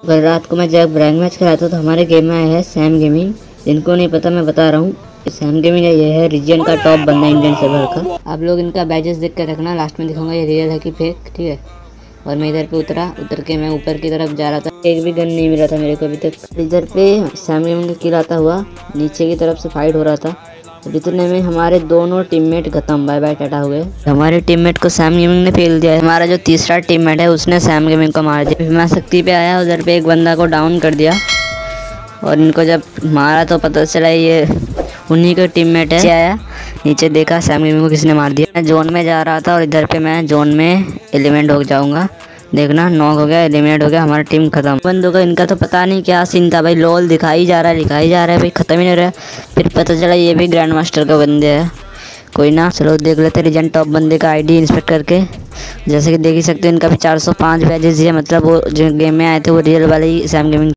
कल रात को मैं जब रैंक मैच खेला था तो हमारे गेम में आया है सैम गेमिंग। जिनको नहीं पता मैं बता रहा हूँ, सैम गेमिंग ये है रीजन का टॉप बंदा इंडियन सर्वर का। आप लोग इनका बैजेस देख कर रखना, लास्ट में दिखाऊंगा ये रियल है कि फेक, ठीक है। और मैं इधर पे उतर के मैं ऊपर की तरफ जा रहा था, एक भी गन नहीं मिला था मेरे को अभी तक। इधर पे सैम गेमिंग का किल आता हुआ नीचे की तरफ से फाइट हो रहा था। जितने में हमारे दोनों टीममेट खत्म, बाय बाय टाटा हुए। हमारे टीममेट को सैम गेमिंग ने फेल दिया है। हमारा जो तीसरा टीममेट है उसने सैम गेमिंग को मार दिया। मैं शक्ति पे आया, उधर पे एक बंदा को डाउन कर दिया और इनको जब मारा तो पता चला ये उन्हीं का टीममेट है। आया नीचे देखा सैम गेमिंग को किसने मार दिया। मैं जोन में जा रहा था और इधर पे मैं जोन में एलिमेंट हो जाऊंगा। देखना नॉक हो गया, एलिमिनेट हो गया, हमारा टीम खत्म। बंदों का इनका तो पता नहीं क्या सीन था भाई, लोल दिखाई जा रहा है भाई, खत्म ही नहीं रहा। फिर पता चला ये भी ग्रैंड मास्टर का बंदे है। कोई ना, चलो देख लेते रीजन टॉप बंदे का आईडी इंस्पेक्ट करके। जैसे कि देख ही सकते हो इनका भी 405 बैजेस है, मतलब वो जो गेम में आए थे वो रियल वाले ही सैम गेमिंग